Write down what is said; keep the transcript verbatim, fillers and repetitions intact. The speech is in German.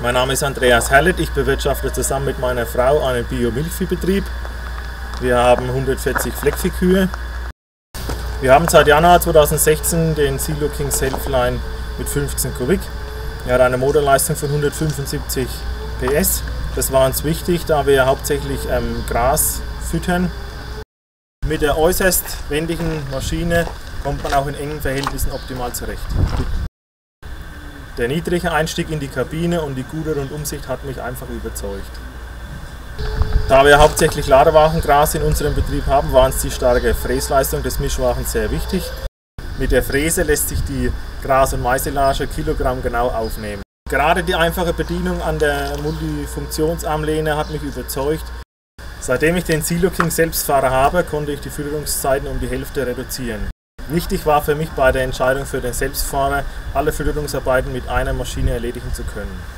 Mein Name ist Andreas Herlet, ich bewirtschafte zusammen mit meiner Frau einen Bio-Milchviehbetrieb. Wir haben hundertvierzig Fleckviehkühe. Wir haben seit Januar zweitausendsechzehn den Silo King Selfline mit fünfzehn Kubik. Er hat eine Motorleistung von hundertfünfundsiebzig P S. Das war uns wichtig, da wir hauptsächlich ähm, Gras füttern. Mit der äußerst wendigen Maschine kommt man auch in engen Verhältnissen optimal zurecht. Der niedrige Einstieg in die Kabine und die gute Rundumsicht hat mich einfach überzeugt. Da wir hauptsächlich Ladewagengras in unserem Betrieb haben, war uns die starke Fräsleistung des Mischwagens sehr wichtig. Mit der Fräse lässt sich die Gras- und Mais-Silage kilogrammgenau aufnehmen. Gerade die einfache Bedienung an der Multifunktionsarmlehne hat mich überzeugt. Seitdem ich den Silo King Selbstfahrer habe, konnte ich die Fütterungszeiten um die Hälfte reduzieren. Wichtig war für mich bei der Entscheidung für den Selbstfahrer, alle Fütterungsarbeiten mit einer Maschine erledigen zu können.